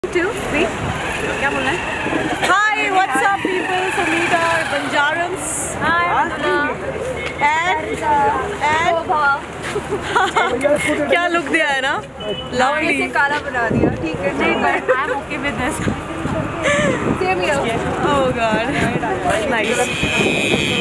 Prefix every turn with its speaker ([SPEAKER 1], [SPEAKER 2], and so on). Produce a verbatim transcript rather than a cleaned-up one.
[SPEAKER 1] Two, three. क्या बोलना है? Hi, what's up people? So meet our Banjarams. Hi, and and क्या look दिया है ना? Lovely. इसे काला बना दिया. ठीक है. नहीं, but I'm okay with this. Same here. Oh God. Nice.